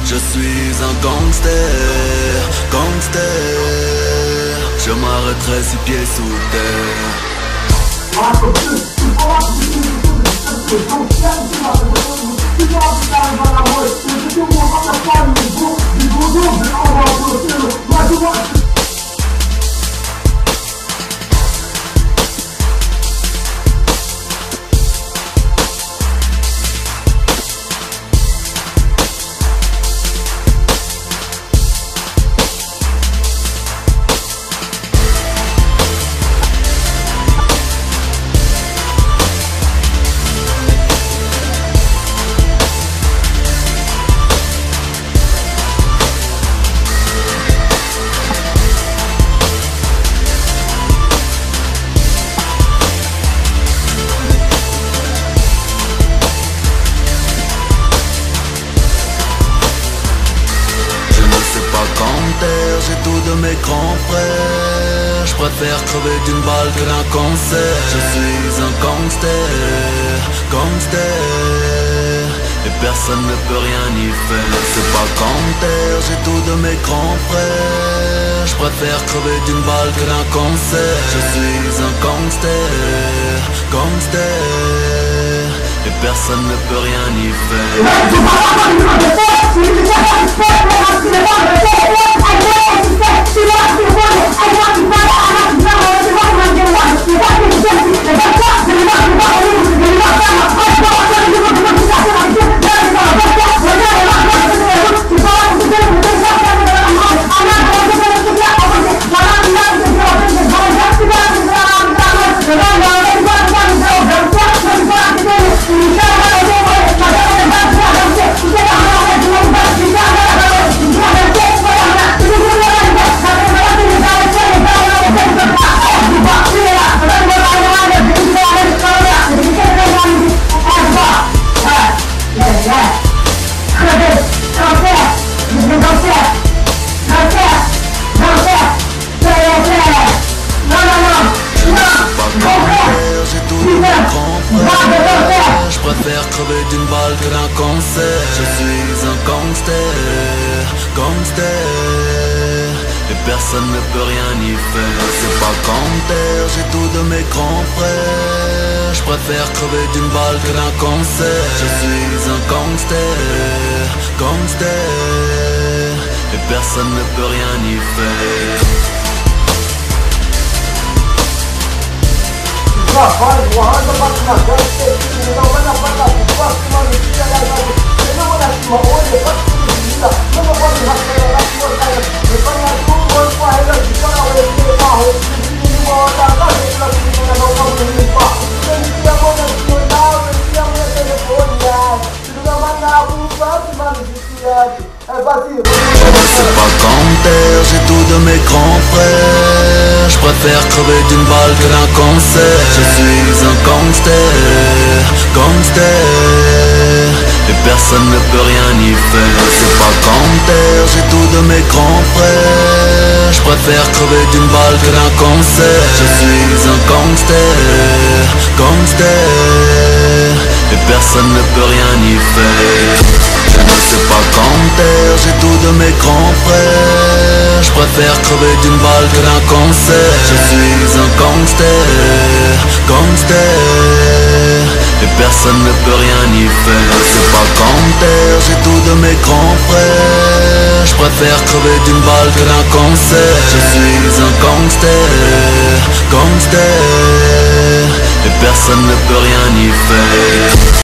Je suis un gangster, gangster. Je m'arrêterai 6 pieds sous terre. J'ai tout de mes grands frères. Je préfère crever d'une balle que d'un concert. Je suis un gangster, gangster. Et personne ne peut rien y faire. C'est pas gangster, j'ai tout de mes grands frères. Je préfère crever d'une balle que d'un concert. Je suis un gangster, gangster. Et personne ne peut rien y faire. Je préfère crever d'une balle que d'un concert. Je suis un gangster, gangster. Et personne ne peut rien y faire. C'est pas gangster, j'ai tout de mes grands frères. Je préfère crever d'une balle que d'un concert. Je suis un gangster, gangster. Et personne ne peut rien y faire. C'est pas gangster, j'ai tout de mes grands frères. Je préfère crever d'une balle que d'un concert. Je suis un gangster, gangster. Et personne ne peut rien y faire. C'est pas gangster, j'ai tout de mes grands frères. Je préfère crever d'une balle que d'un concert. Je suis un gangster, gangster. Et personne ne peut rien y faire. C'est pas gangster, j'ai tout de mes grands frères. Je préfère crever d'une balle que d'un concert. Je suis un gangster, gangster. Et personne ne peut rien y faire. C'est pas gangster, j'ai tout de mes grands frères. Je préfère crever d'une balle que d'un concert. Je suis un gangster, gangster. Et personne ne peut rien y faire.